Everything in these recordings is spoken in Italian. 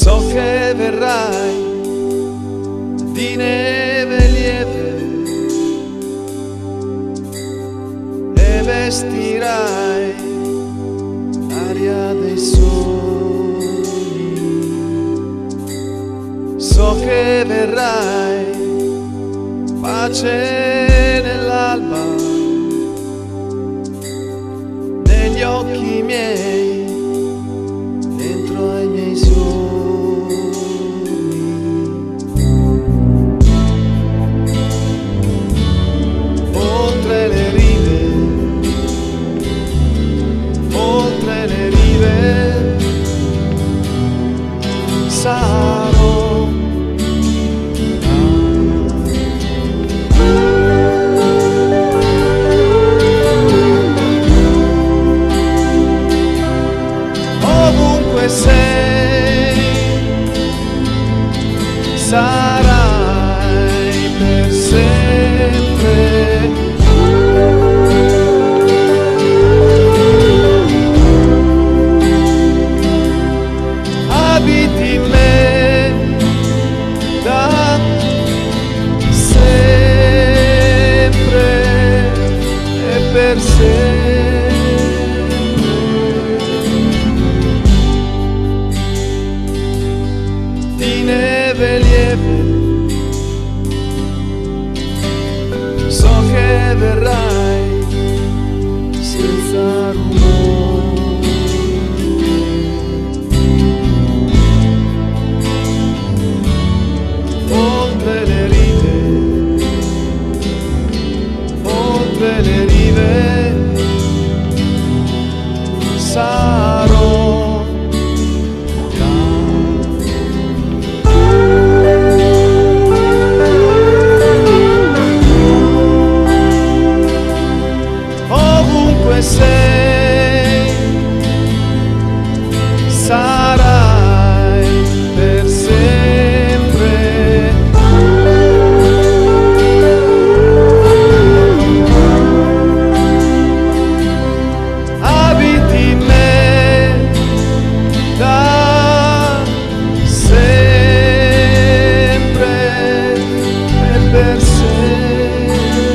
So che verrai di neve lieve e vestirai l'aria dei sogni. So che verrai, pace nell'alba, negli occhi miei, dentro ai miei sogni. Oltre le rive, oltre le rive, sarò. Ovunque sei, sarai per sempre. Abiti in me da sempre e per sempre. Di neve lieve, so che verrai senza rumore. Oltre le rive, oltre le rive, sarò. Ovunque sei, sarai per sempre. Abiti in me da sempre e per sempre.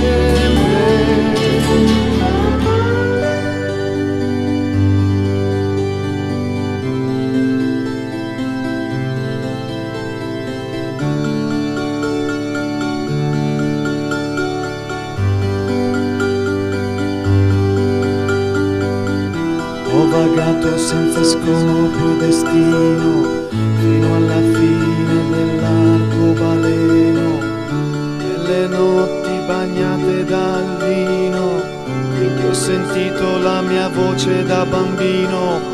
Ho vagato senza scopo e destino fino alla fine dell'arcobaleno, nelle notti bagnate dal vino, finché ho sentito la mia voce da bambino.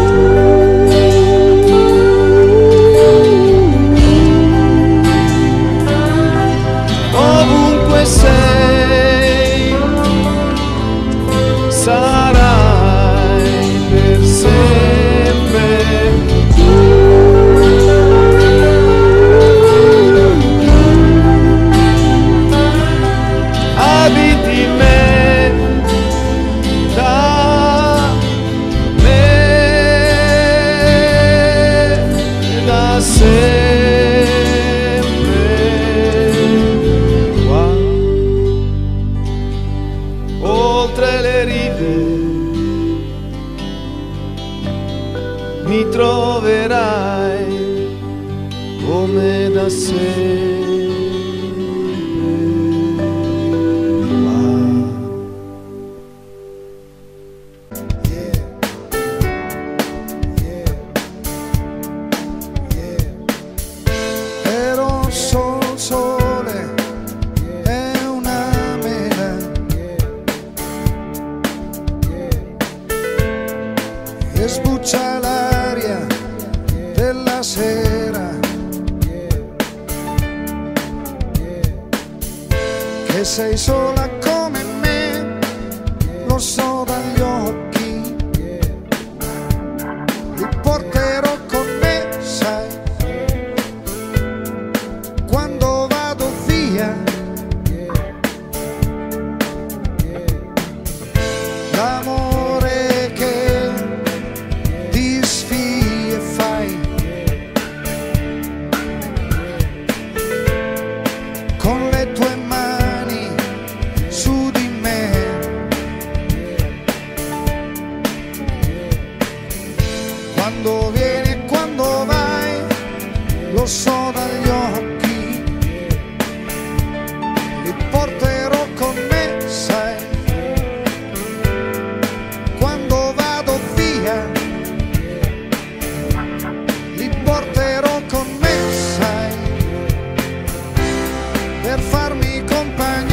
Ovunque sei, sarai per sempre. Abiti in me da sempre. Qua, oltre le rive, mi troverai come da sempre. Ero sole e una mela e sbuccia l'aria della sera, che sei sola come me, lo so dagli occhi, li porterò con me, sai, quando vado via. L'amore che disfì e fai so dagli occhi, li porterò con me, sai, quando vado via, li porterò con me, sai, per farmi compagnia.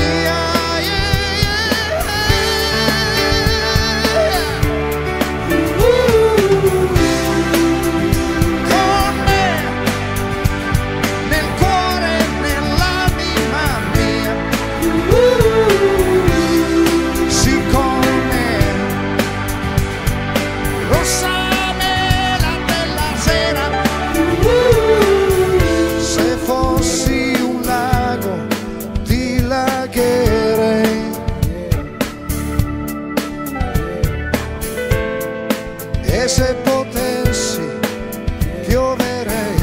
E se potessi pioverei,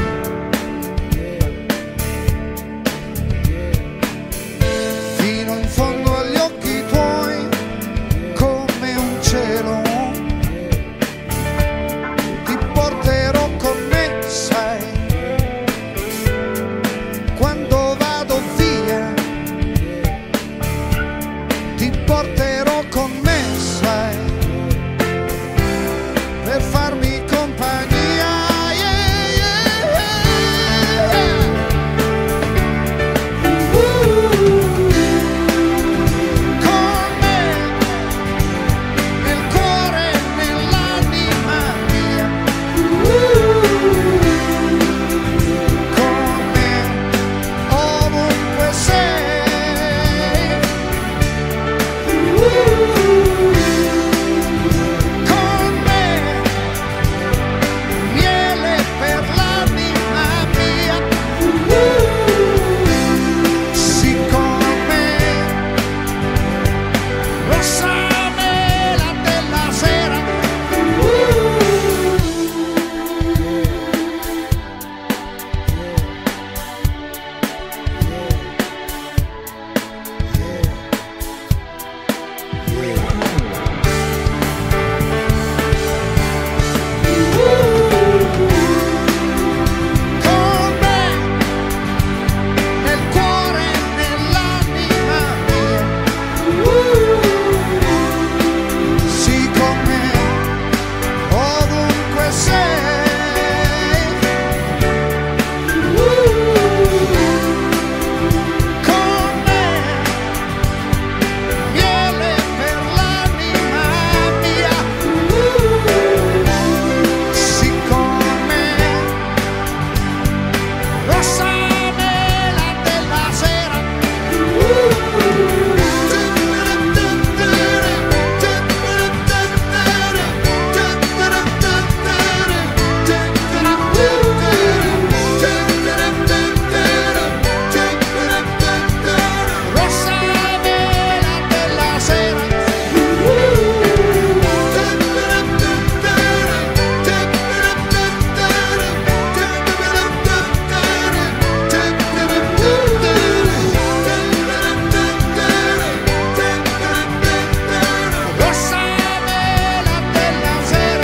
fino in fondo agli occhi tuoi, come un cielo, ti porterò con me, sai, quando vado via, ti porterò con me, sai, per farmi compagnia, yeah, yeah, yeah. Con me, nel cuore e nell'anima mia, con me, ovunque sei, con me, miele per l'anima mia, sì, con me, rossa mela della sera, con me, nel cuore e nell'anima mia, sì, con me, ovunque sei, con me, miele per l'anima mia, sì, con me, rossa mela della sera, rossa mela della sera, rossa mela della sera.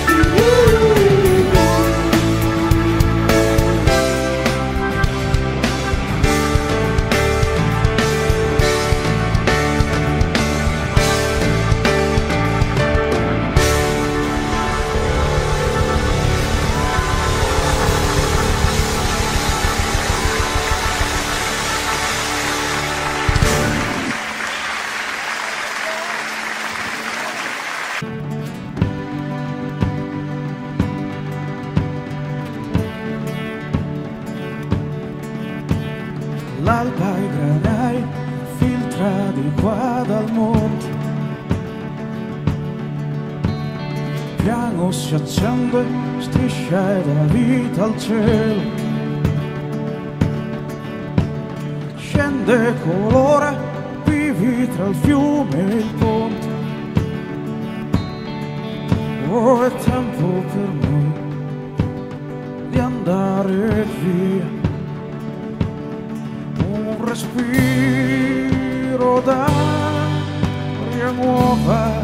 L'alba ai granai filtra di qua dal monte, piano si accende strisce da vita al cielo, scende colore vivi tra il fiume e il ponte. Oh, è tempo per noi di andare via, un respiro d'aria nuova,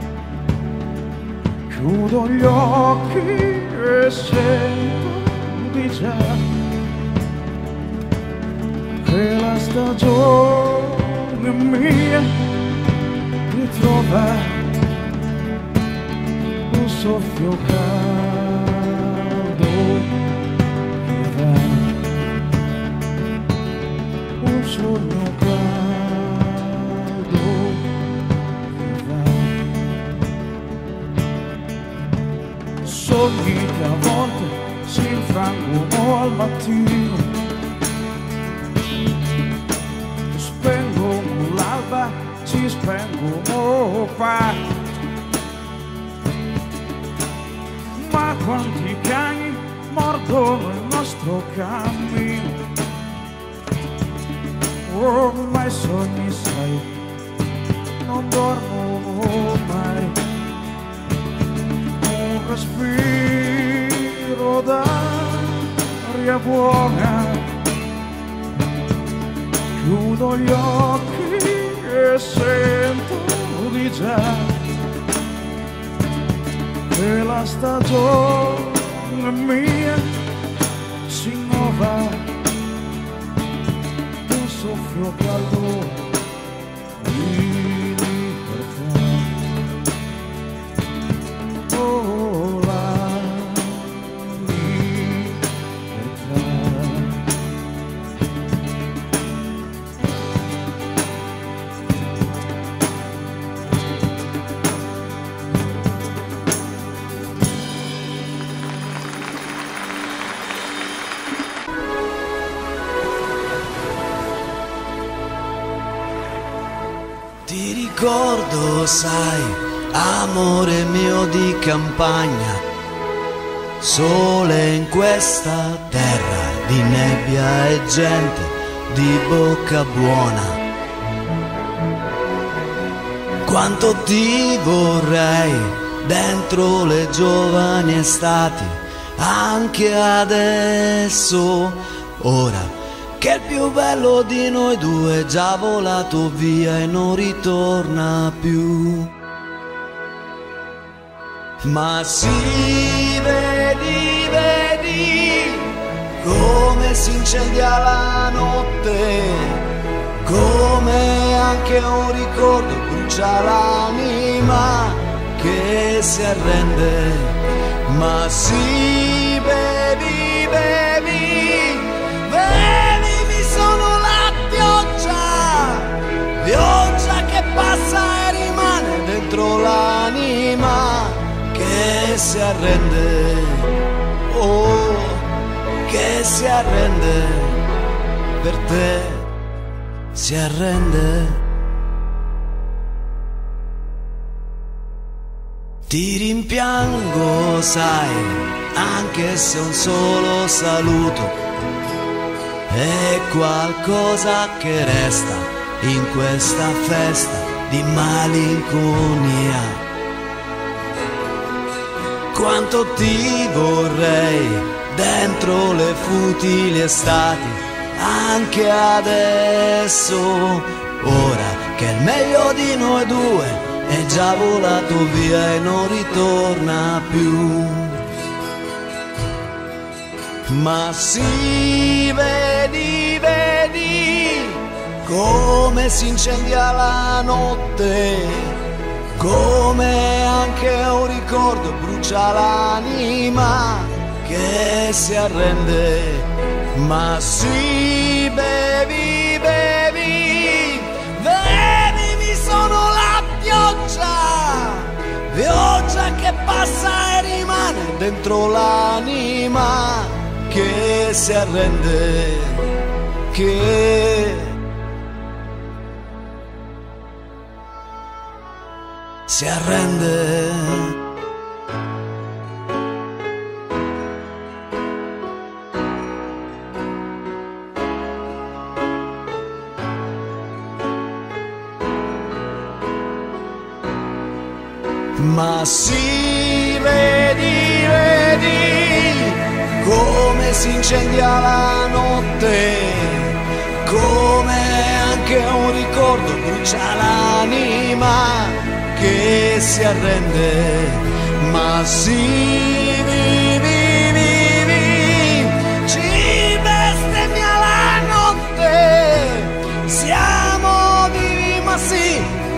chiudo gli occhi e sento di già, che la stagione mia ritrova un soffio caldo che va, un sogno caldo che va, sogni che a volte si infrangono al mattino, spengono l'alba, si spengono qua. Ma quanti cani mordono il nostro cammino? Oh, ma i sogni, sai, non dormono mai. Un respiro d'aria buona, chiudo gli occhi e sento di già che la stagione mia si innova, un soffio caldo di libertà. Oh, la libertà. Ti ricordo, sai, amore mio di campagna, sole in questa terra di nebbia e gente di bocca buona. Quanto ti vorrei dentro le giovani estati, anche adesso, ora che il più bello di noi due è già volato via e non ritorna più. Ma sì, vedi, vedi come si incendia la notte, come anche un ricordo brucia l'anima che si arrende. Ma sì, bevi, bevi, bevi, sono la pioggia che passa e rimane dentro l'anima che si arrende, oh, che si arrende, per te si arrende. Ti rimpiango, sai, anche se un solo saluto è qualcosa che resta in questa festa di malinconia. Quanto ti vorrei dentro le futili estati, anche adesso, ora che il meglio di noi due è già volato via e non ritorna più. Ma sì, vedi, vedi come si incendia la notte, come anche un ricordo brucia l'anima che si arrende. Ma sì, bevi, bevi, bevi, sono la pioggia che passa e rimane dentro l'anima che si arrende, che si arrende. Ma sì, vedi, vedi come si incendia la notte, come anche un ricordo brucia l'anima che si arrende. Ma sì, vivi, vivi,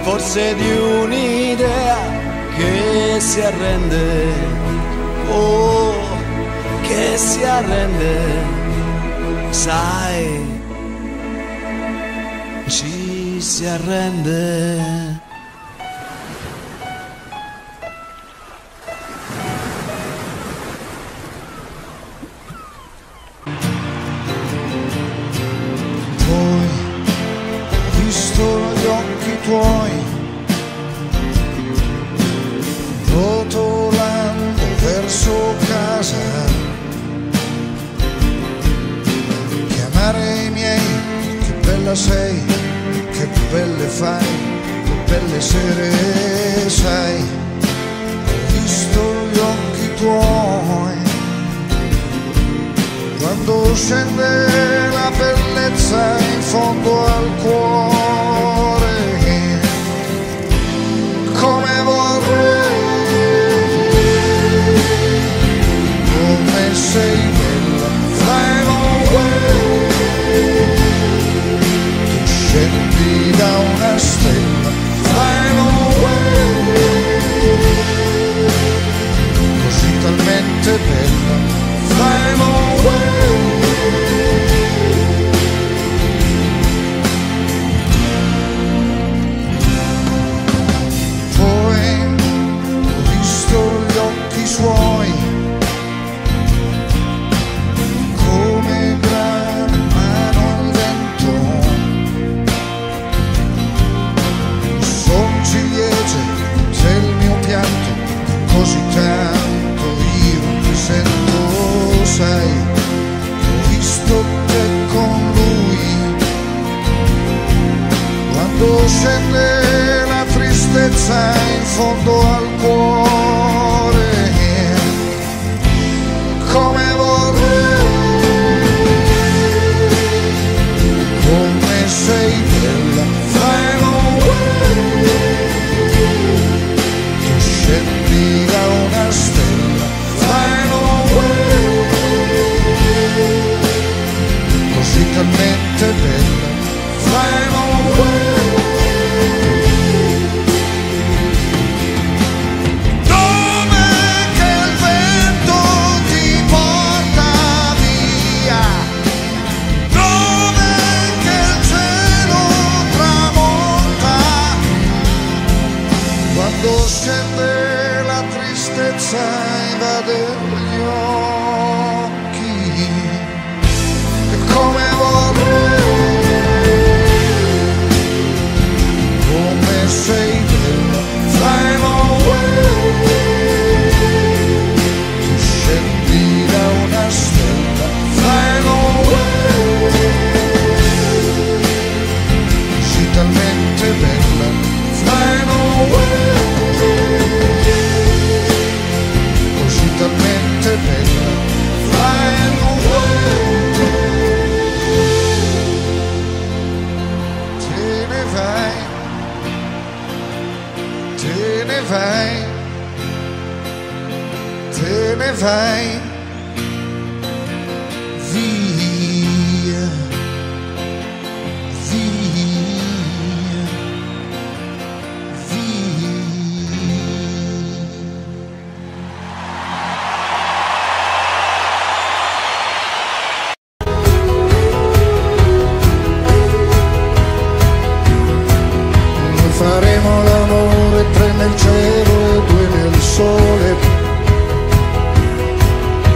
forse di un'idea che si arrende, oh, che si arrende, sai, ci si arrende. Poi, visto gli occhi tuoi, rotolando verso casa, chiamare i miei, che bella sei, che belle fai, che belle sere sai. Ho visto gli occhi tuoi, quando scende la bellezza in fondo al cuore, come vorrei, come sei bella, fly away, tu scendi da una stella, fly away, così talmente bella, fly away. Suoi come gran mano al vento, son ciliegie del mio pianto, così tanto io ti sento, sai, ho visto te con lui, quando scende la tristezza in fondo al cuore, come vorrei, come sei bella, fly away, tu scendi da una stella, fly away, così talmente bella, fly away. Quando scende la tristezza invade gli occhi, e come vorrei, come sei bella, fly away, tu scendi da una stella, fly away, sei talmente bella, fly away. Talmente bella, fly away. Te ne vai, te ne vai, te ne vai via, via, via. Faremo l'amore, tre nel cielo e due nel sole,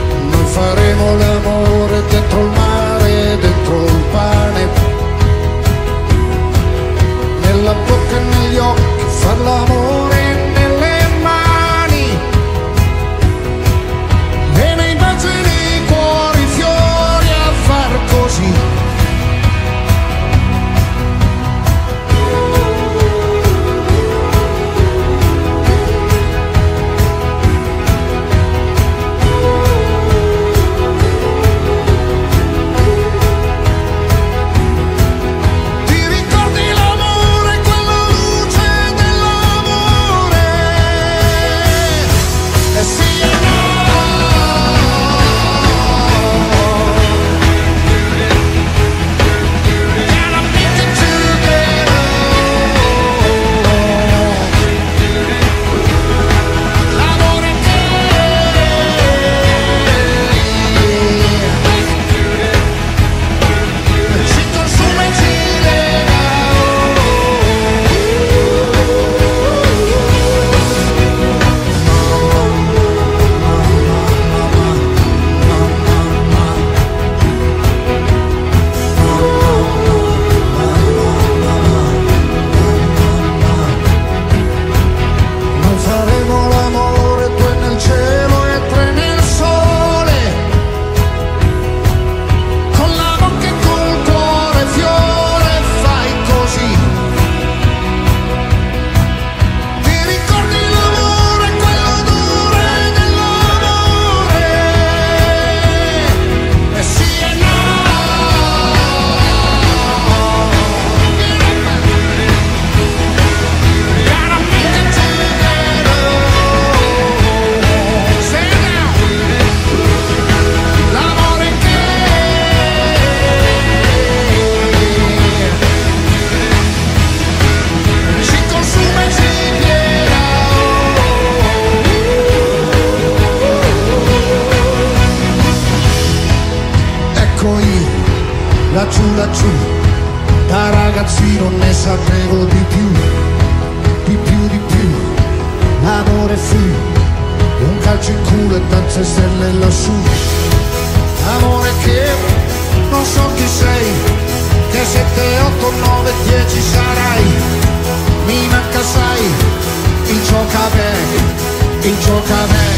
tante stelle lassù. Amore che non so chi sei, che 7, 8, 9, 10 sarai. Mi manca sai, il giocabè, il giocabè.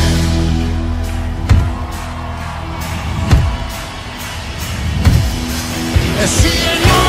E sì e no.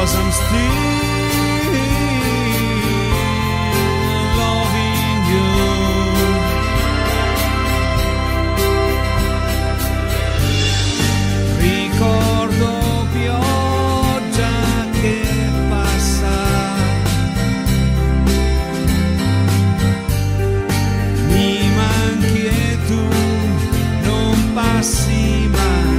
'cause I'm still loving you. Ricordo pioggia che passa, mi manchi e tu non passi mai.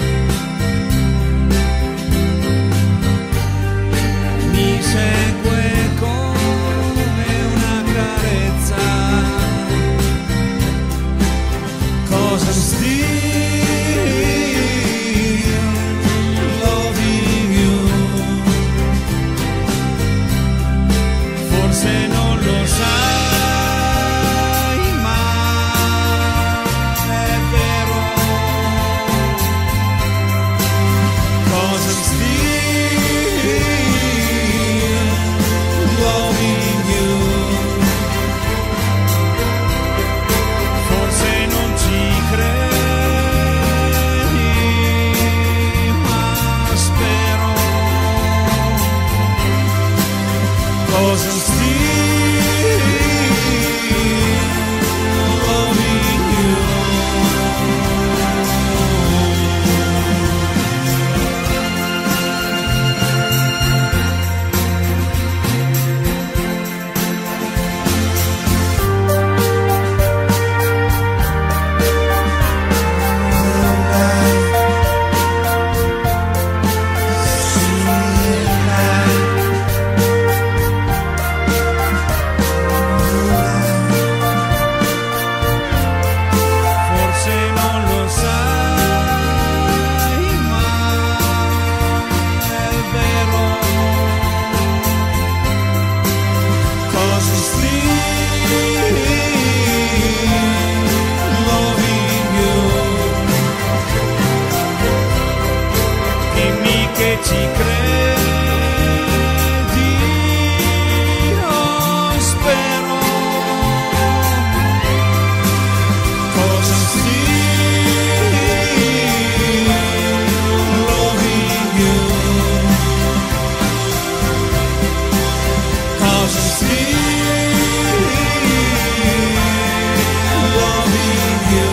Mi segue come una carezza, 'cause I'm still loving you. Forse non lo sai, ma è vero, 'cause I'm still loving you. Forse non ci credi, ma spero, 'cause I'm still loving you. Forse non lo sai, ma è vero, 'cause I'm still loving you. Dimmi che ci credi, oh, spero, 'cause I'm still loving you. 'Cause I'm still loving you.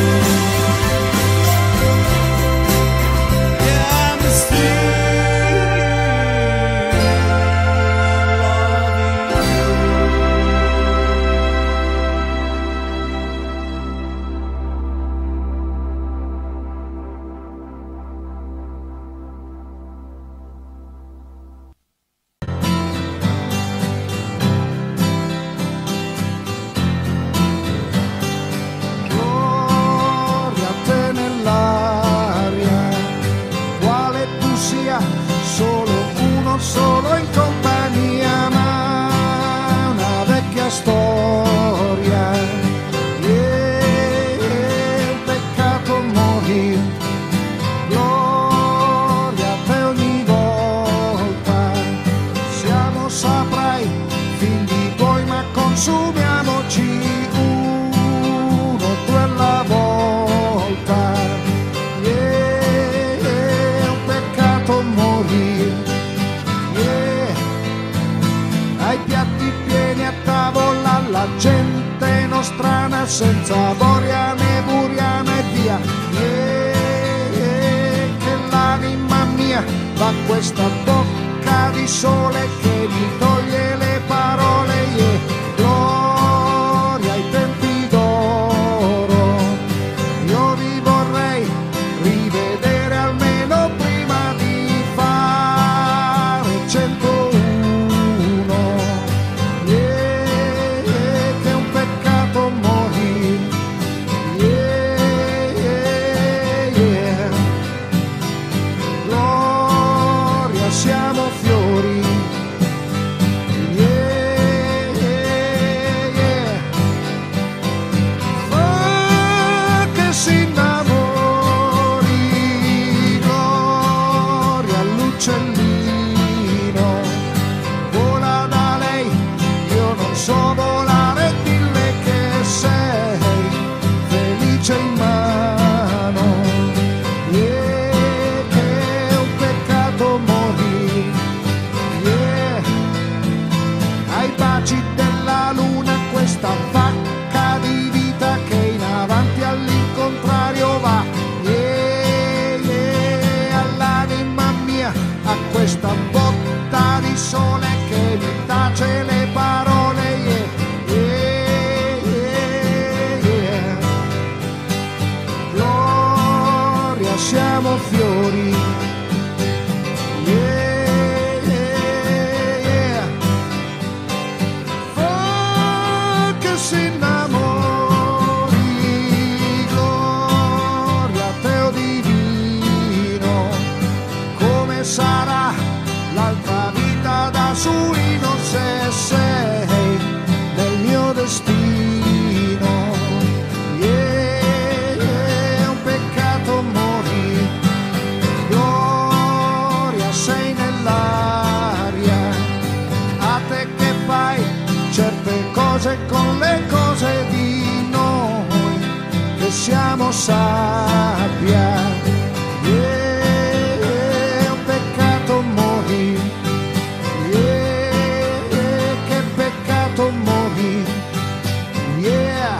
Yeah, I'm still Gloria a te nell'aria, quale tu sia, solo uno solo in compagnia, ma una vecchia storia. Un peccato morir, gloria a te ogni volta. Siamo saprai, figli tuoi, ma consumiamoci uno quella volta. È un peccato morir. Ai piatti pieni a tavola, la gente nostrana senza boria né buriana e via. Che l'anima mia va questa bocca di sole che mi toglie le parole. Gloria ai tempi d'oro, io vi vorrei rivedere almeno prima di fare 101. Che è un peccato morir. Gloria, siamo fiori. dell'aria. A te che fai certe cose con le cose di noi, che siamo sabbia. È un peccato morire, che peccato morire, yeah.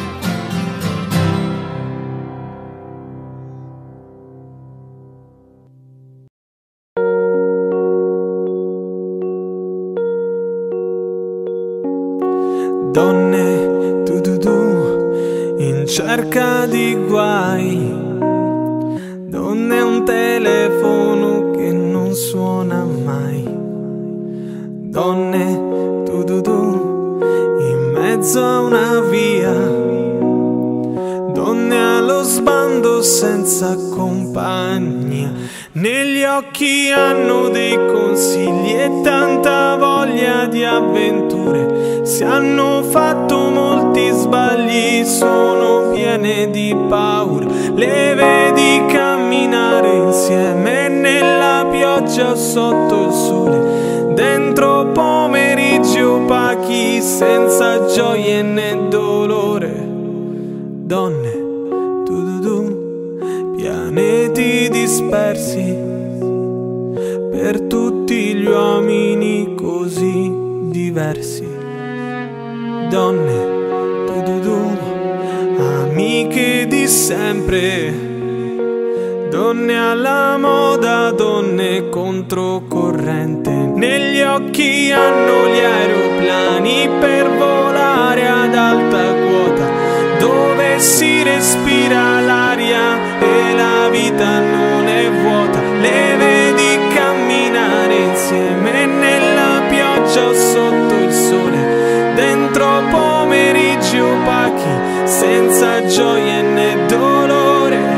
Donne, tu, in cerca di guai. Donne, un telefono che non suona mai. Donne, tu, in mezzo a una via. Donne allo sbando senza compagnia. Negli occhi hanno dei consigli e tanta voglia di avventure. Si hanno fatto molti sbagli, sono piene di paura. Le vedi camminare insieme nella pioggia o sotto il sole, dentro pomeriggi opachi senza gioie né dolore. Donne, tu, pianeti dispersi per tutti gli uomini così diversi. Donne, tu, amiche di sempre. Donne alla moda, donne controcorrente. Negli occhi hanno gli aeroplani per volare ad alta quota, dove si respira l'aria e la vita non è vuota. Le vedi camminare insieme nella pioggia o sotto il sole, dentro pomeriggi opachi senza gioie né dolore.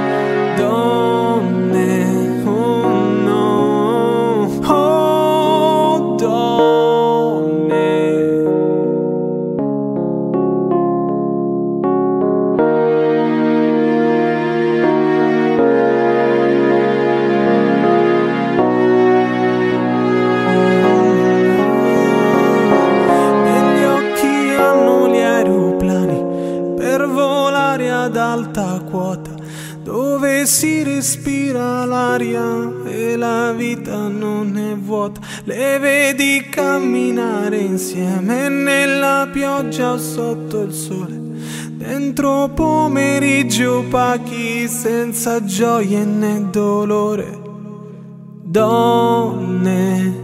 Donne, oh no, oh donne. Negli occhi hanno gli aeroplani per volare ad alta quota, dove si respira l'aria e la vita non è vuota. Le vedi camminare insieme nella pioggia o sotto il sole, dentro pomeriggi opachi senza gioie né dolore. Donne,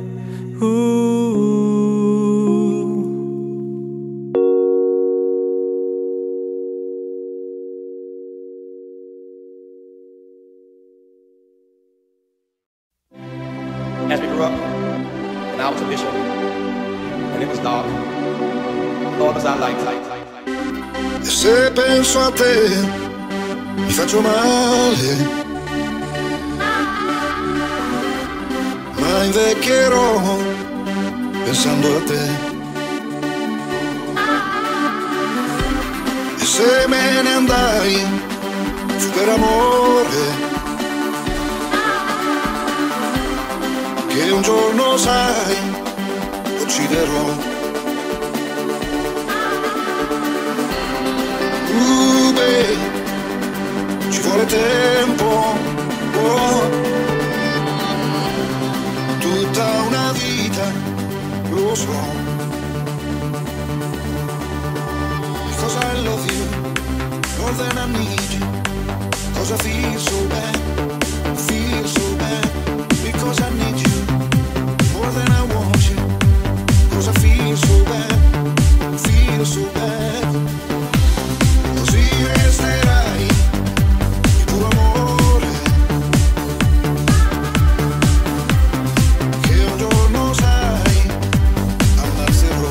As we grew up, when I was a bishop, when it was dark, Lord was our light. E se penso a te mi faccio male, ma invecchierò pensando a te. E se me ne andai fu per amore, che un giorno sai ucciderò. Babe, ci vuole tempo, oh. Tutta una vita, lo so. Because I love you more than I need you. Because I feel so bad, because I need you more than I want you. Because I feel so bad, così resterai il tuo amore, che un giorno sai ammazzerò.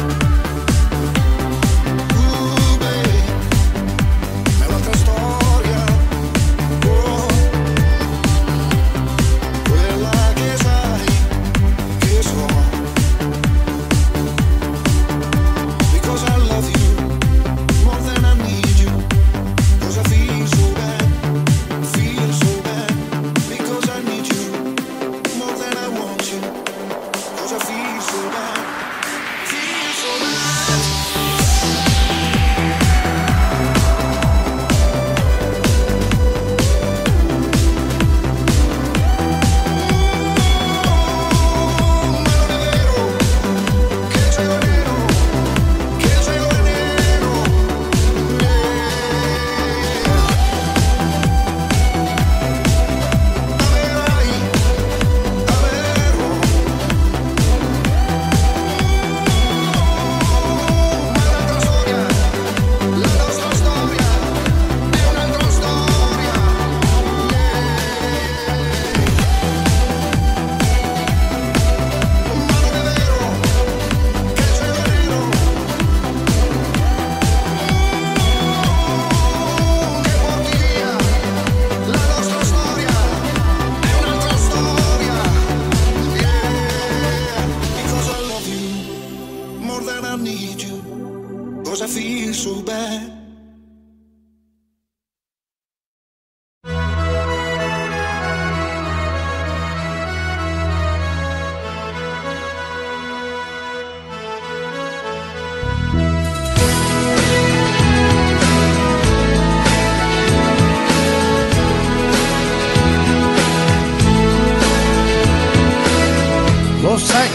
Babe, è un'altra storia.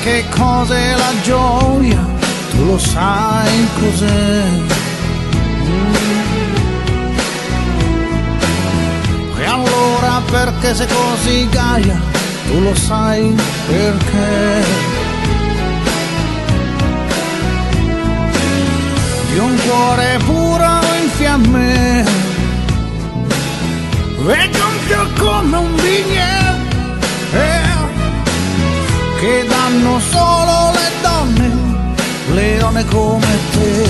che cos'è la gioia, tu lo sai cos'è. E allora perché sei così gaia, tu lo sai perché. Di un cuore puro in fiamme e gonfio come un bignè, che danno solo le donne come te.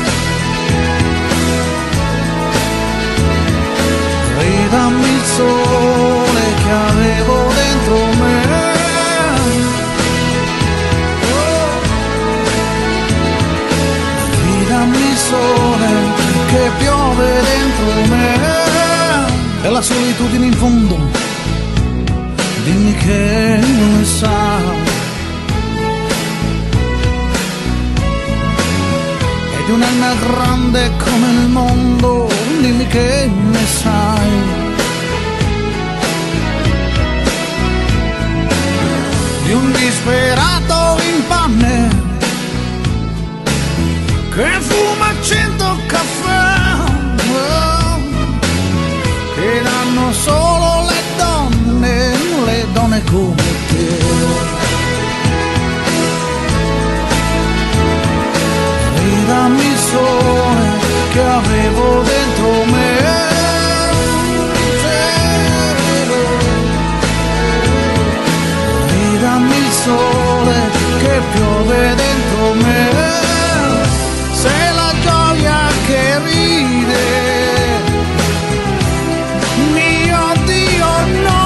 Ridammi il sole che avevo dentro me, ridammi il sole che piove dentro me. E la solitudine in fondo, dimmi che non ne sa. Ed un'anima grande come il mondo, dimmi che ne sai. Di un disperato in panne che fuma 100 caffè, che danno solo le donne come te. Ridammi il sole che avevo dentro me, ridammi il sole che piove dentro me. Sei la gioia che ride, mio Dio no.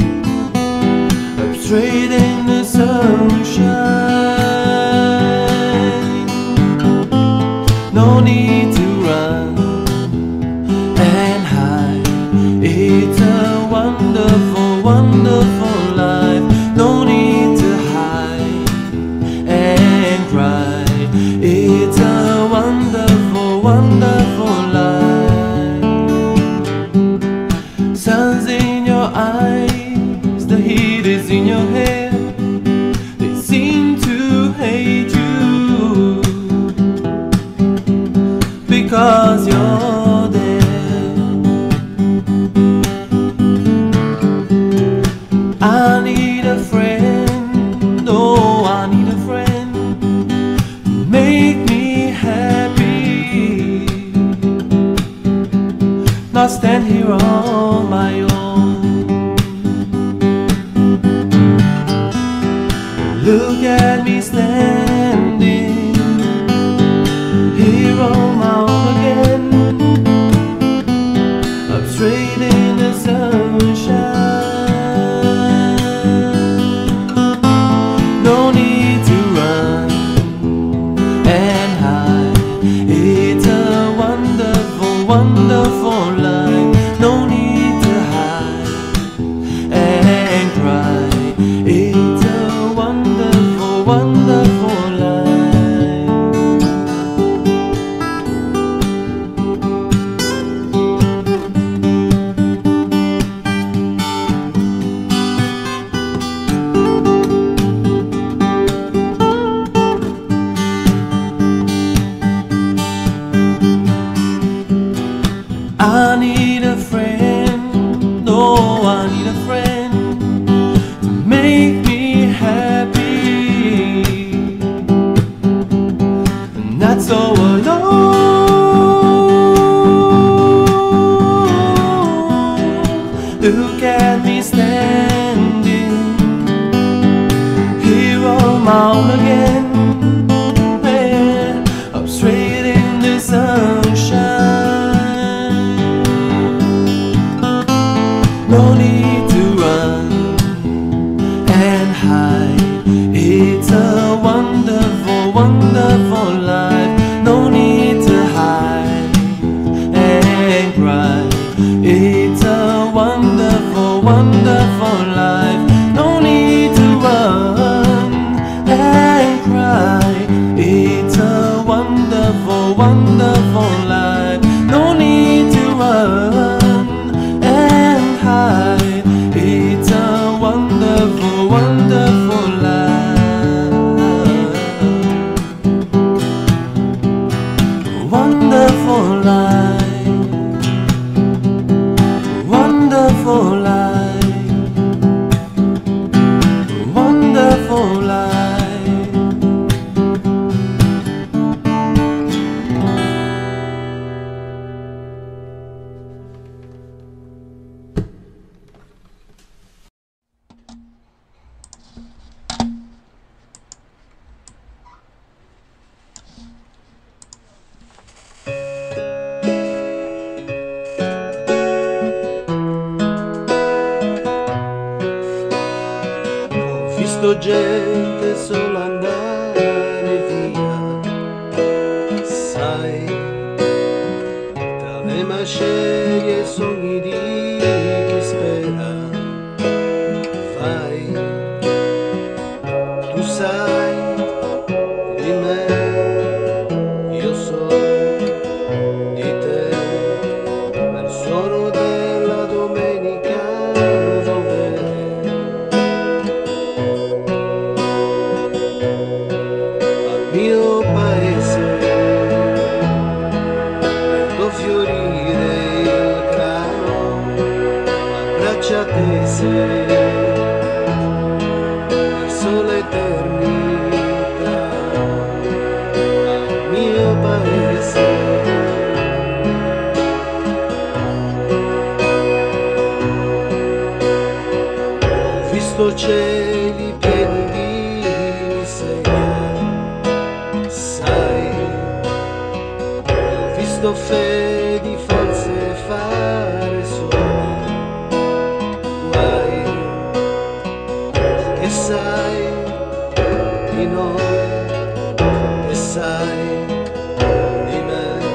Straight in the sunshine. need to run and hide. It's a wonderful, wonderful life. No need to hide and cry. It's a wonderful, wonderful life. Sun's in your eyes, the heat is in your hair. They seem to hate you because you're there. I need a friend, oh, I need a friend to make me happy, not stand here on my own. Look at me standing here on my own again. I'm straight in the sunshine. No need to run and hide. It's a wonderful, wonderful life. No need to hide and cry. It's a wonderful, wonderful life. I need a friend, oh, I need a friend to make me happy, and not so alone. Look at me standing here on my own again. Yeah, up straight in the sunshine. No need to run and hide. It's a wonderful, wonderful life. No need to hide and cry. It's a wonderful, wonderful life. No need to run and cry. It's a wonderful, wonderful life. No need to run and hide. It's a wonderful, wonderful life. Wonderful life. Wonderful life. Wonderful life. Ho visto gente solo andare via, sai, tra le macerie e sogni di chi spera. Vai, tu sai di me, io so di te, nel suono della domenica dove al mio paese vedo fiorire il grano a braccia tese verso l'eternità. Al mio paese ho visto cieli pieni di miseria, sai, ho visto fedi false fare solo guai, che sai di noi, che sai di me.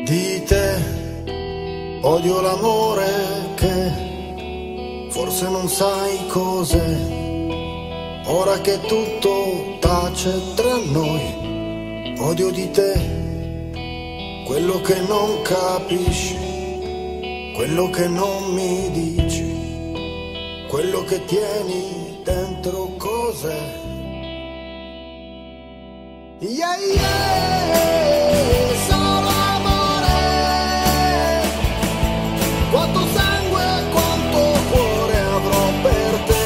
Di te odio l'amore che forse non sai cos'è. Ora che tutto tace tra noi, odio di te quello che non capisci, quello che non mi dici, quello che tieni dentro cos'è. Yeah, yeah, solo amore, quanto sangue, quanto cuore avrò per te.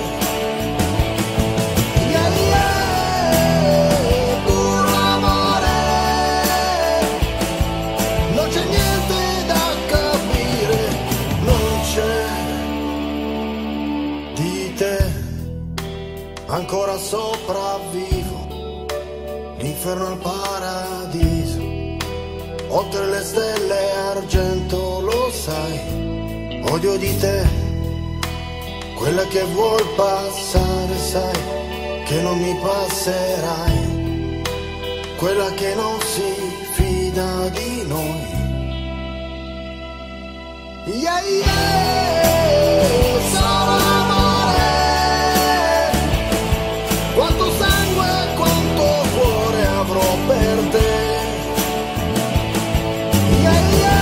Yeah, yeah, puro amore, non c'è niente da capire, non c'è. Di te ancora sopravvivo, l'inferno al paradiso, oltre le stelle argento, lo sai, odio di te, quella che vuol passare, sai, che non mi passerai, quella che non si fida di noi. Yeah, yeah, solo amore, quanto sangue, quanto cuore avrò per te. Yeah,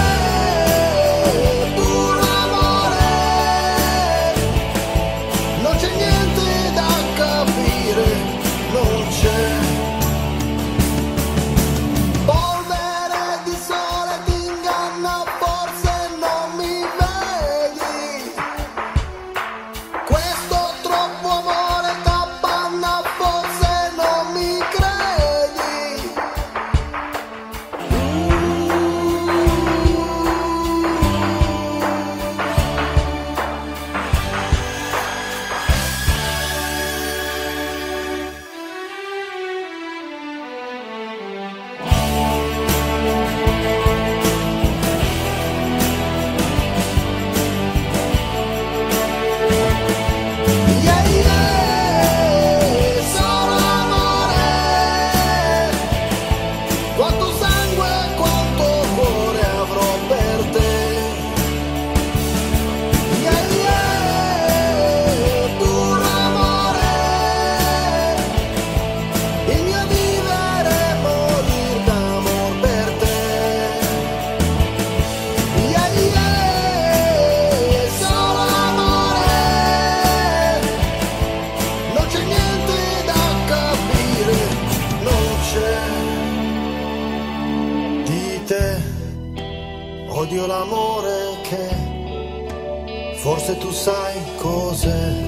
yeah, puro amore, non c'è niente da capire, non c'è. Polvere di sole ti inganna, forse non mi vedi. Questo troppo amore t'appanna, forse non mi credi. Yeah, yeah, solo amore, quanto sangue, quanto cuore avrò per te. Yeah, yeah, puro amore, il mio vivere e morir d'amor per te. Yeah, yeah, solo amore, non c'è niente da capire, non c'è. Di te odio l'amore che forse tu sai cos'è.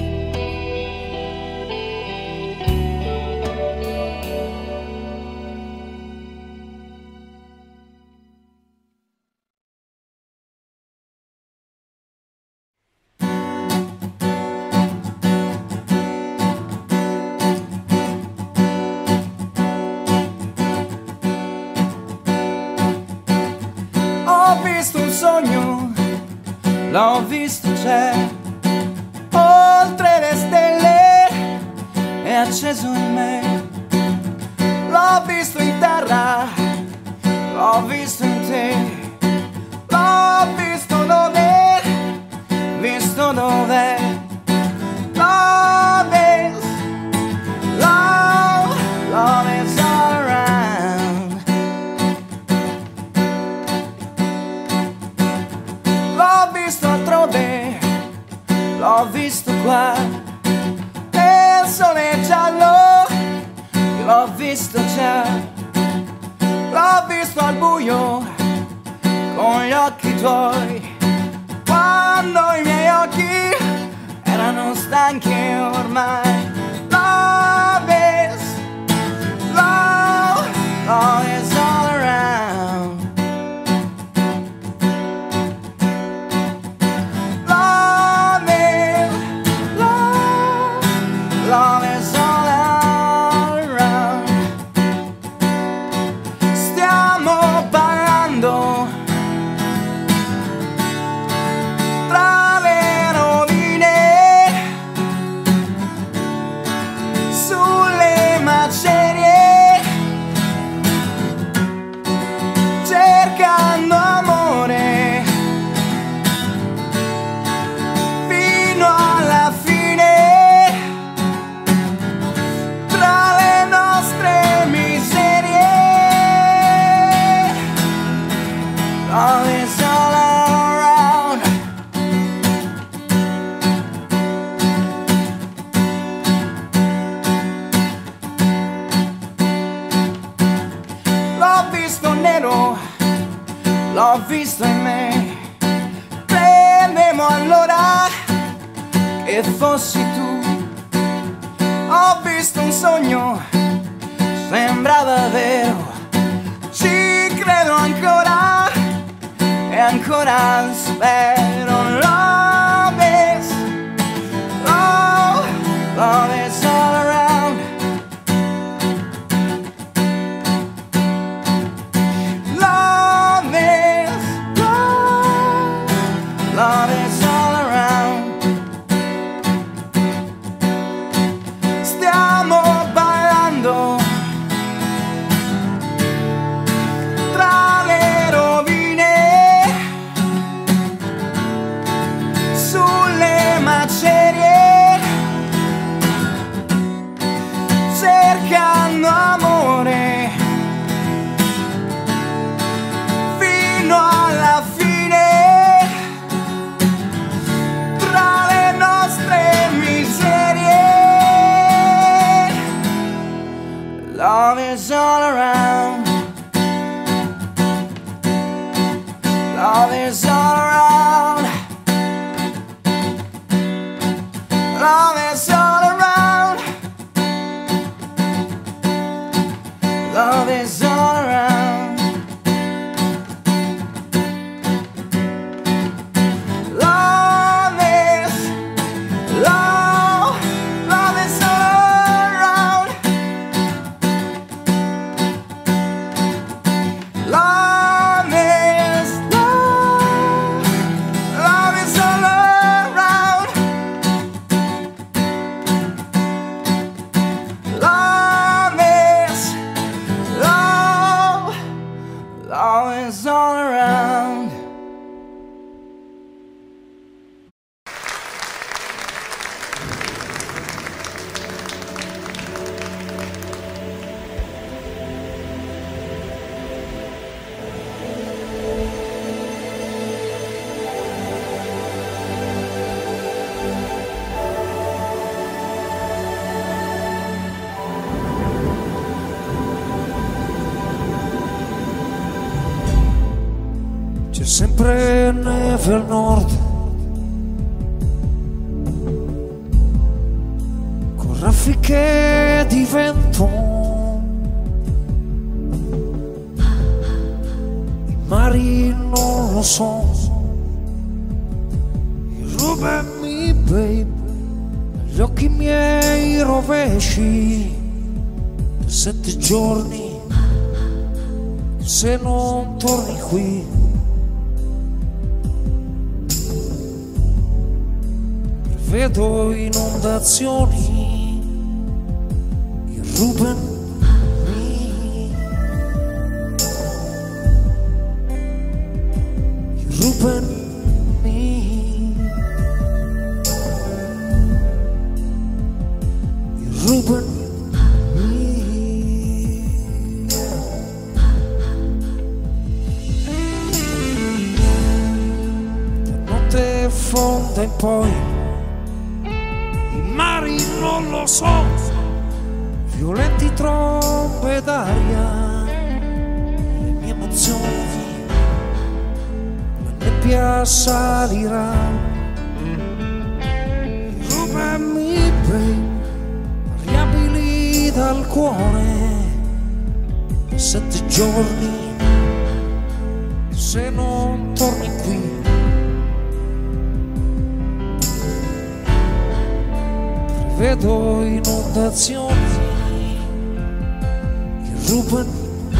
Ho visto un sogno, l'ho visto, c'è oltre le stelle, è acceso in me. L'ho visto in terra, l'ho visto in te, l'ho visto dove, visto dov'è. Love is, love is all around. L'ho visto altrove, l'ho visto qua, nel sole giallo, io l'ho visto già. L'ho visto al buio, con gli occhi tuoi, quando i miei occhi erano stanchi ormai. Love is, love is all around. Love is all around. Stiamo parlando tra le rovine l'ho visto in me. Temevo allora che fossi tu. Ho visto un sogno, sembrava vero. Ci credo ancora e ancora spero. Love is, love is all around. Love is, love is all around. Stiamo ballando tra le rovine, sulle macerie, cercando amore fino alla fine, tra le nostre miserie. Love is all around. Love is all around. Love is all around. Love is all around. Love is, love is all around. Love is, love is all around. Love is, love is all around. C'è sempre neve al nord, con raffiche di vento, i mari non lo so. Rubami babe, negli occhi miei rovesci per 7 giorni, se non torni qui. Vedo inondazioni, rubami, rubami, rubami. La notte fonda e poi mari non lo so, violenti trombe d'aria, le mie emozioni, la nebbia salirà. Rubami babe, variabili dal cuore, per 7 giorni, se non torni qui. Vedo inondazioni, rubami,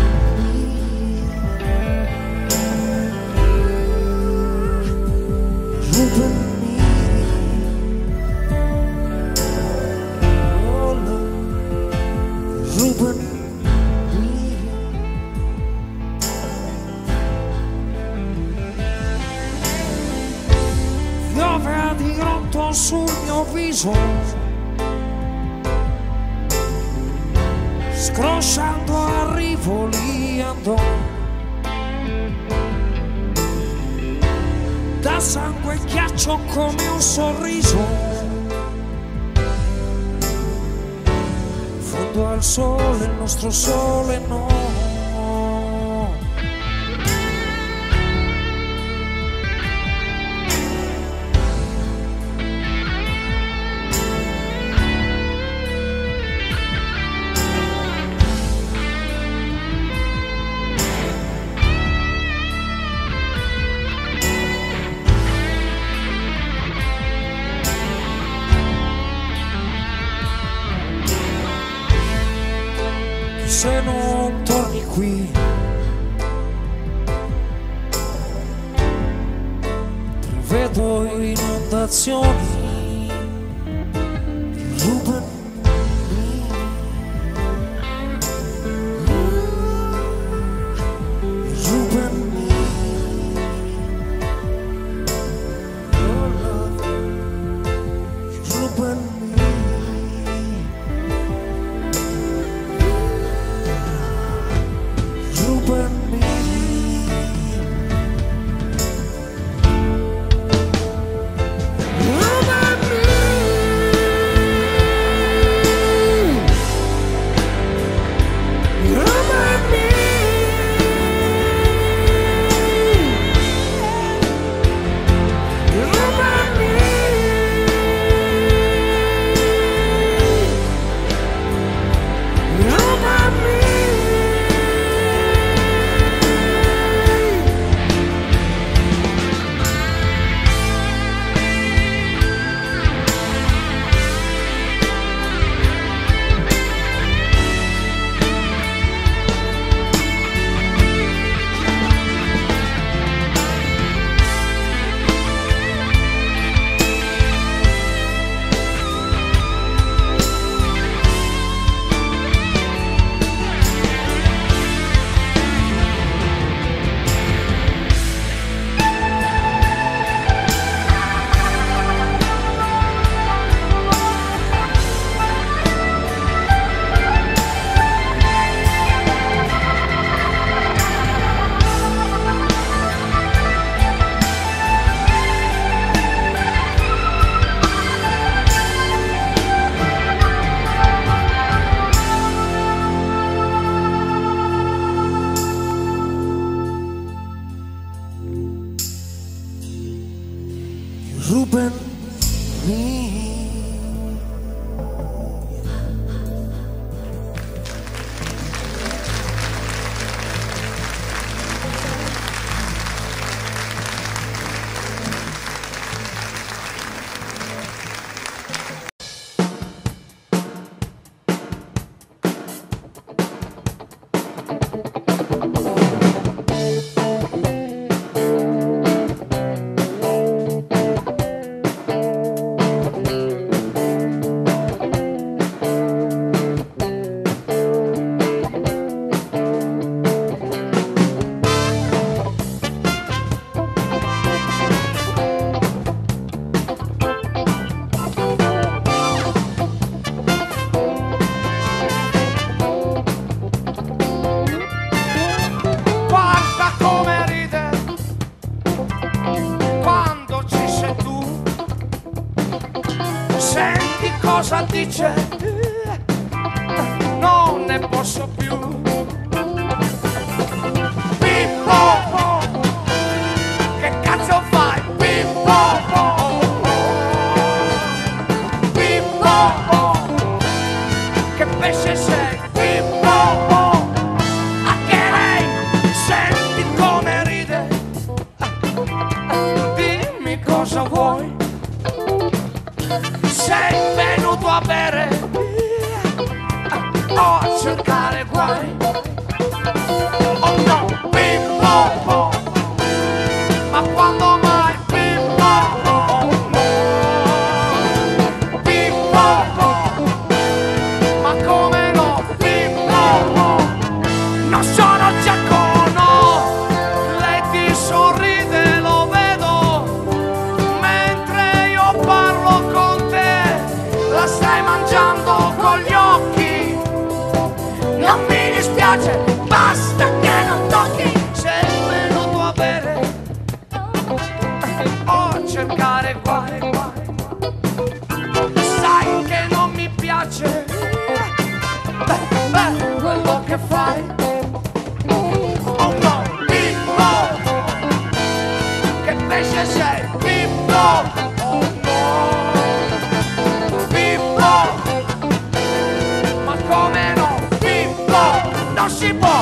rubami, oh no, rubami. Piove a dirotto sul mio viso, scrosciando arrivo lì andò, da sangue e ghiaccio come un sorriso, fondo al sole, il nostro sole no. se non torni qui. Prevedo inondazioni di Ruben. Ruben me. Cosa dice? Non ne posso più. Pippo, che cazzo fai? Pippo, Pippo, che pesce sei? Pippo, anche lei, senti come ride. Dimmi cosa vuoi. Sei venuto a bere o a cercare guai? Oh no, Pippo, ma quando mai? Pippo, Pippo, ma come no? Pippo, non sono giacono, lei ti sorride, lo vedo, mentre io parlo con te, la stai mangiando con gli occhi, non mi dispiace, basta che non tocchi, sei venuto a bere o a cercare guai, sai che non mi piace, quello che fai, oh no, Pippo, che pesce sei, Pippo, oh no, Pippo, ma come no, Pippo, non si può.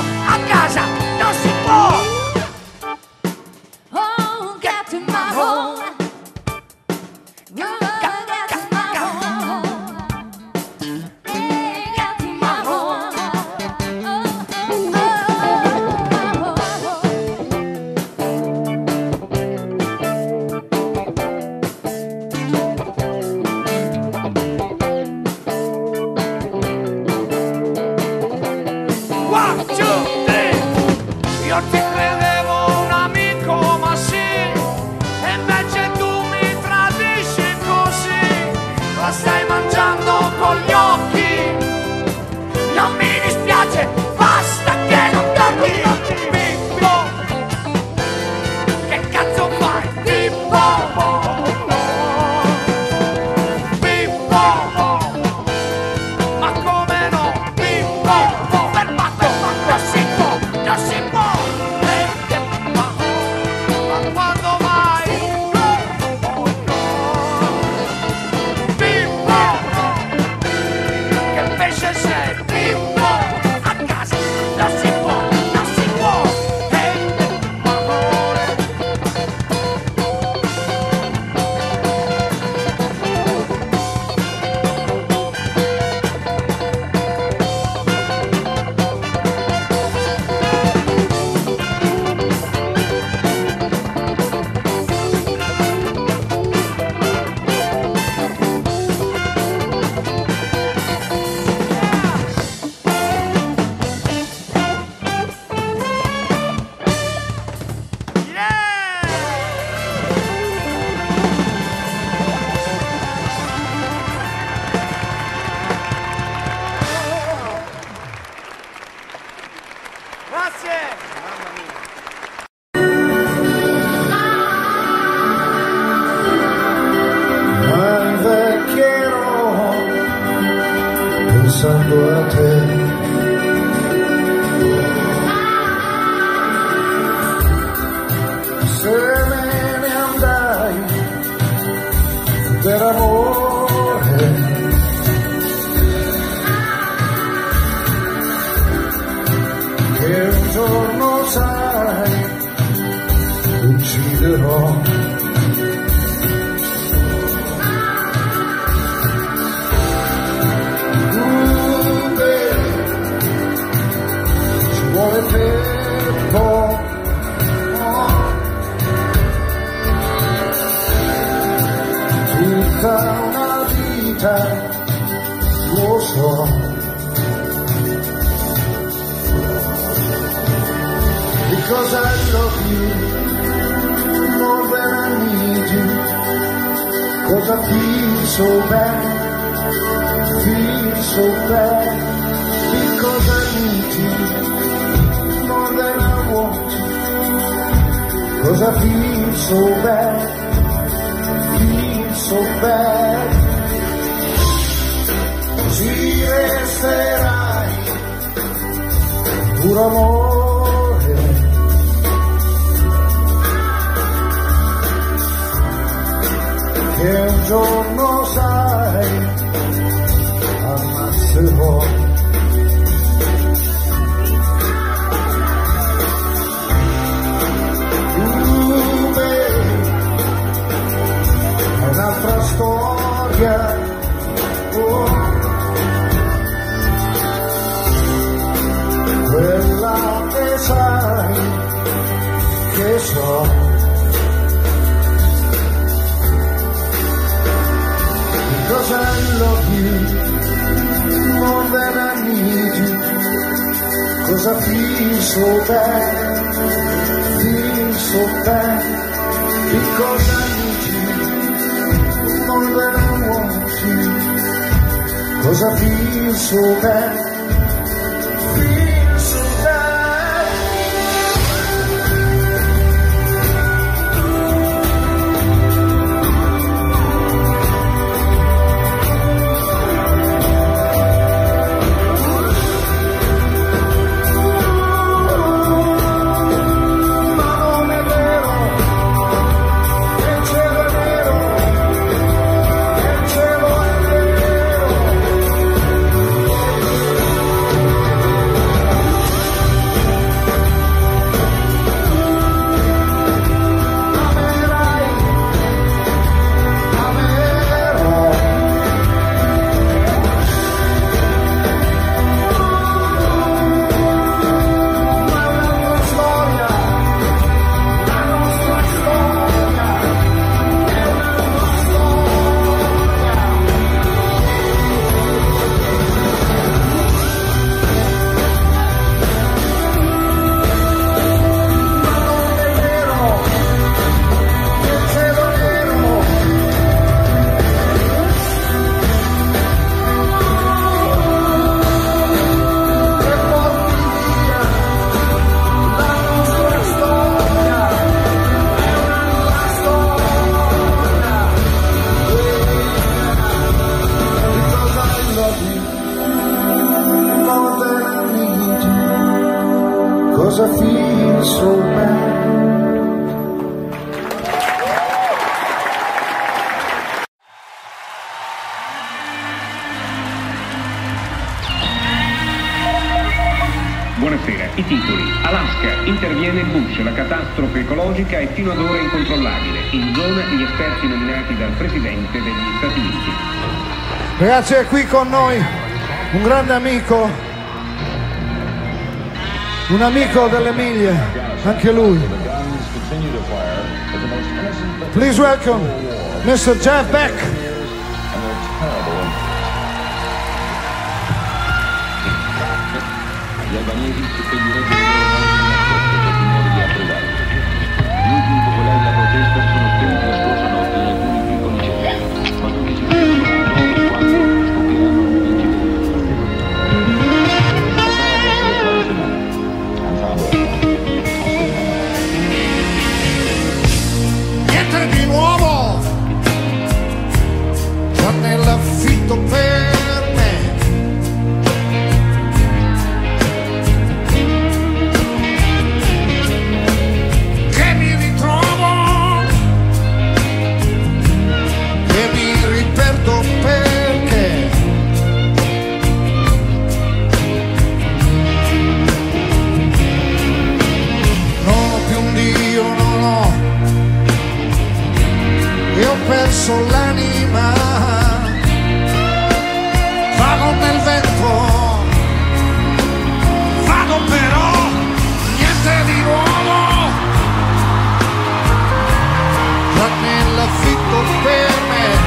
Io ti credevo un amico, ma sì, e invece tu mi tradisci così. La stai mangiando con gli occhi, non mi dispiace, basta che non tocchi. Pippo, che cazzo fai? Pippo, Pippo, ma come no? Pippo, fermato, non si può, non si può. Ma quando mai? Pippo, che pesce sei? Pippo, a casa non si può, non si può. Grazie! Ma invecchierò pensando a te. Se me ne andai per amore, che un giorno sai ucciderò. Ci vuole tempo, tutta una vita, lo so. Because I love you more than I need you. Cause I feel so bad, because I need you more than I want you. Cause I feel so bad, Così resterai, puro amore. Che un giorno sai ammazzerò. È un'altra storia, quella che sai, che so. Because I love you more than I need you. Cause I feel so bad, because I need you more than I want you. Cause I feel so bad, 'cause I feel so bad. Buonasera, i titoli. Alaska, interviene Bush, la catastrofe ecologica è fino ad ora incontrollabile. In zona gli esperti nominati dal Presidente degli Stati Uniti. Ragazzi, è qui con noi un grande amico, un amico dell'Emilia, anche lui. Please welcome Mr. Jeff Beck. Gli albanesi suspenderebbero il loro nome di approvare. Gli ultimi popolari della protesta sono spenti la scorsa notte in alcuni piccoli centri, ma tutti si fermano dopo quando scopriranno gli incidenti. Niente di nuovo, già nell'affitto per me. Che mi ritrovo, che mi riperdo perché non ho più un Dio, non ho, e ho perso l'anima, vado nel vento, vado però, niente di nuovo, già nell'affitto per me.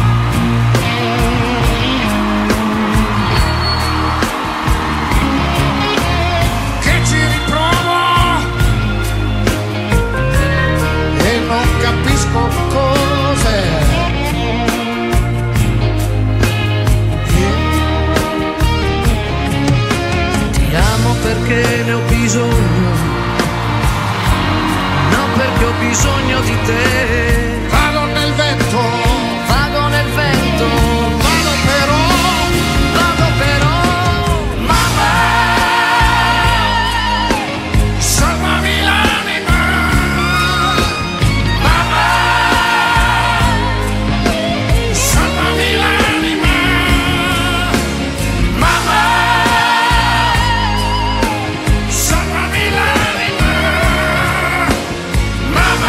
Che ci riprovo e non capisco cos'è. Ti amo perché ne ho bisogno, non perché ho bisogno di te. Vado nel vento, Vado nel vento, vado però, mamma, salvami l'anima, mamma, salvami l'anima, mamma, salvami l'anima, mamma,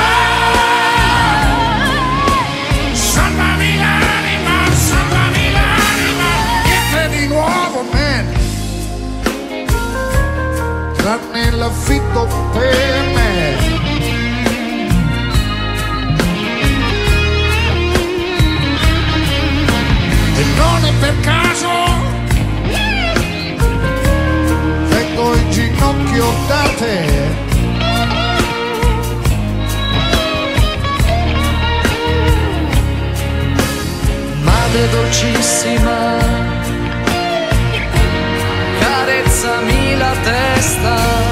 salvami l'anima, niente di nuovo, man, tranne l'affitto per me. E non è per caso, vengo in ginocchio da te. madre dolcissima, carezzami la testa,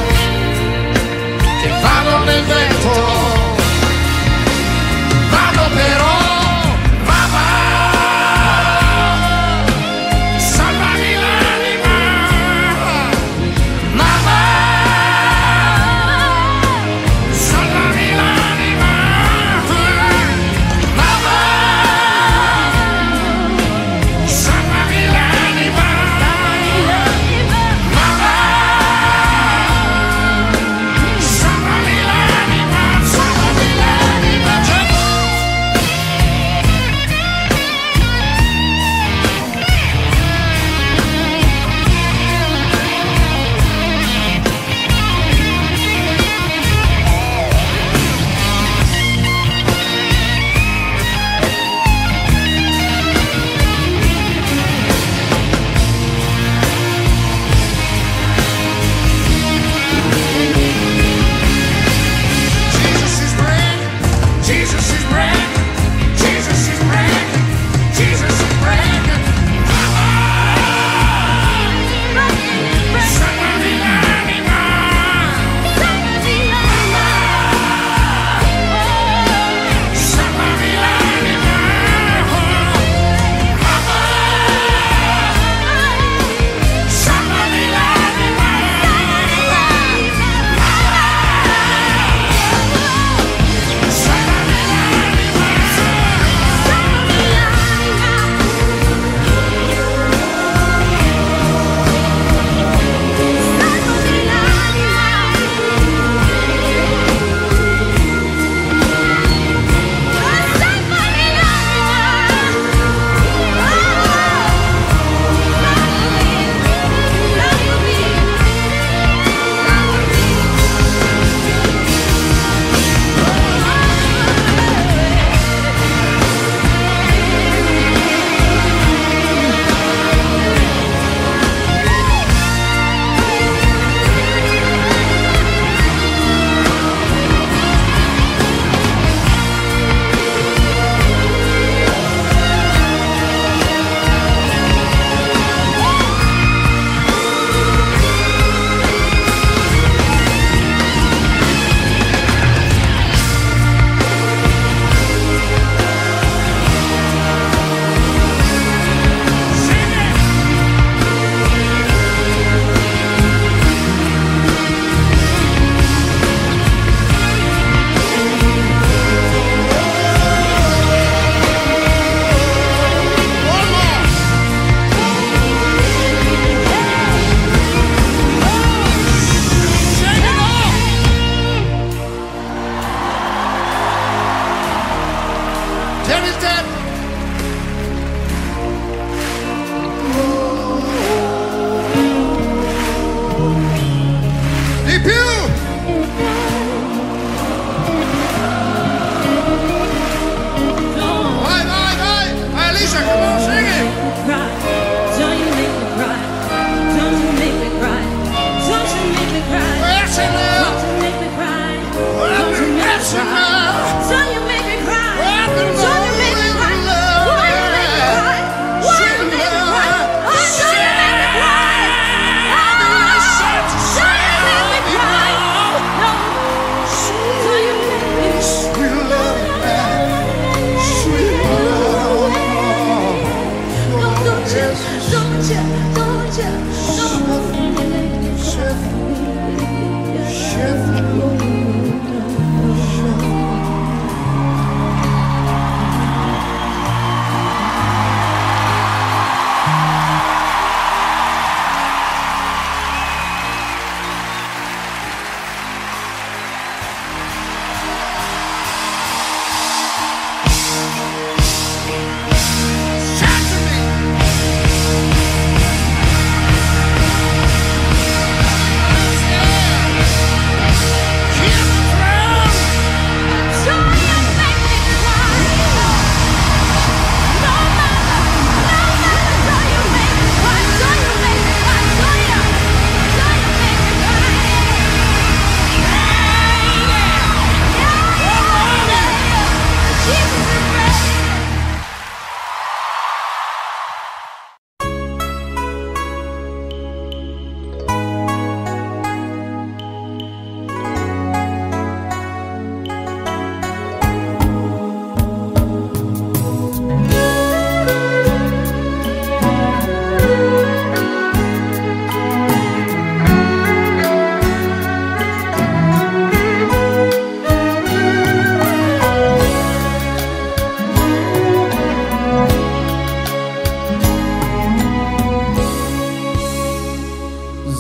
che Vado nel vento, vado però, mamma, salvami l'anima, mamma,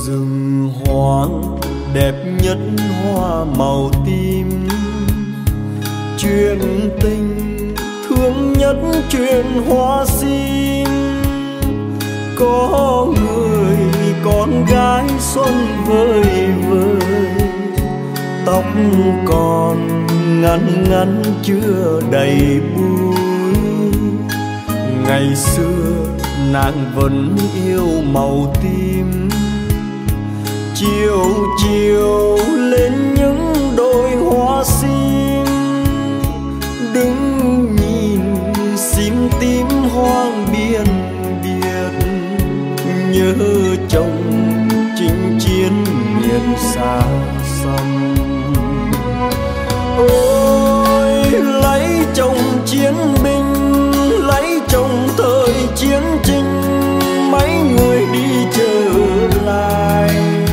rừng hoang đẹp nhất hoa màu tím, chuyện tình thương nhất chuyện hoa sim. Có người con gái xuân vơi vơi, tóc còn ngắn ngắn chưa đầy búi. Ngày xưa nàng vẫn yêu màu tím, chiều chiều lên những đôi hoa sim. Đứng nhìn sim tím hoang biên biệt, nhớ chồng chinh chiến miền xa xăm. Ôi lấy chồng chiến binh, lấy chồng thời chiến tranh, mấy người đi trở lại.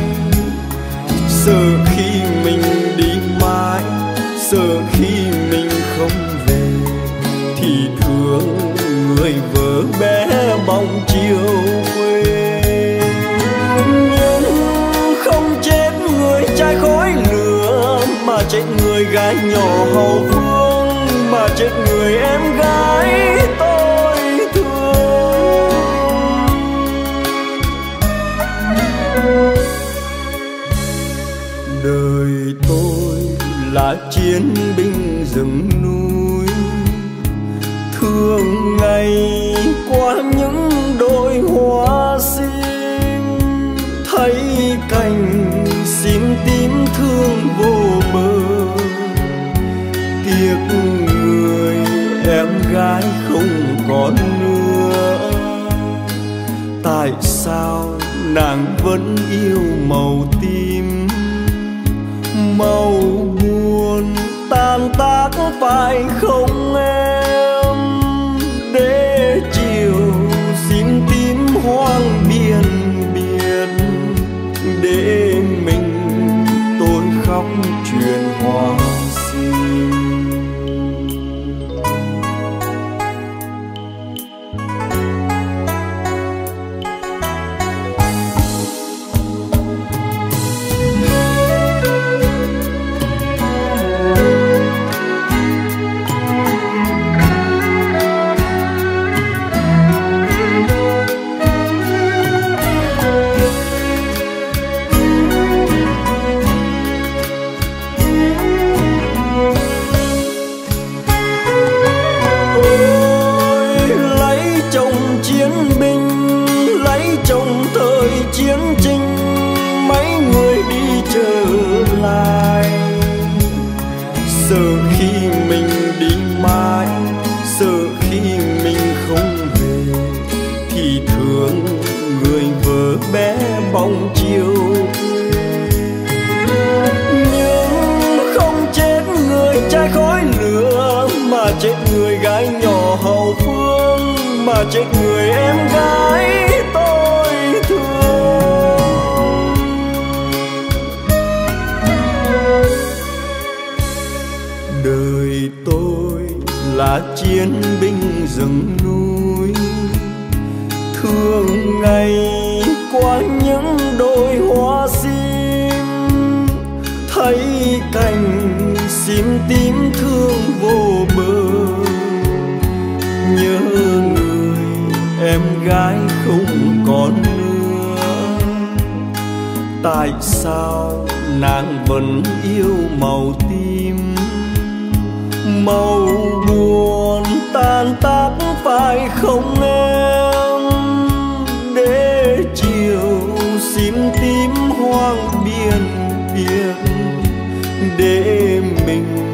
Sợ khi mình đi mãi, sợ khi mình không về, thì thương người vợ bé bóng chiều quê. Nhưng không chết người trai khói lửa, mà chết người gái nhỏ hậu phương, mà chết người em gái tôi thương. Đời tôi là chiến binh rừng núi, thường ngày qua những đôi hoa sim. Thấy cành sim tím thương vô bờ, tiếc người em gái không còn nữa. Tại sao nàng vẫn yêu màu tím, màu buồn tan tác phải không em? Để chiều sim tím hoang biên biệt, để mình tôi khóc chuyện hoa sim. Chiến tranh mấy người đi trở lại. Sợ khi mình đi mãi, sợ khi mình không về, thì thương người vợ bé bóng chiều. Nhưng không chết người trai khói lửa, mà chết người gái nhỏ hậu phương, mà chết người em gái tôi thương. Đời tôi là chiến binh rừng núi, thường ngày qua những đôi hoa sim. Thấy cành sim tím thương vô bờ, nhớ người em gái không còn nữa. Tại sao nàng vẫn yêu màu tím, màu buồn tan tác phải không em? Để chiều sim tím hoang biên biệt, để mình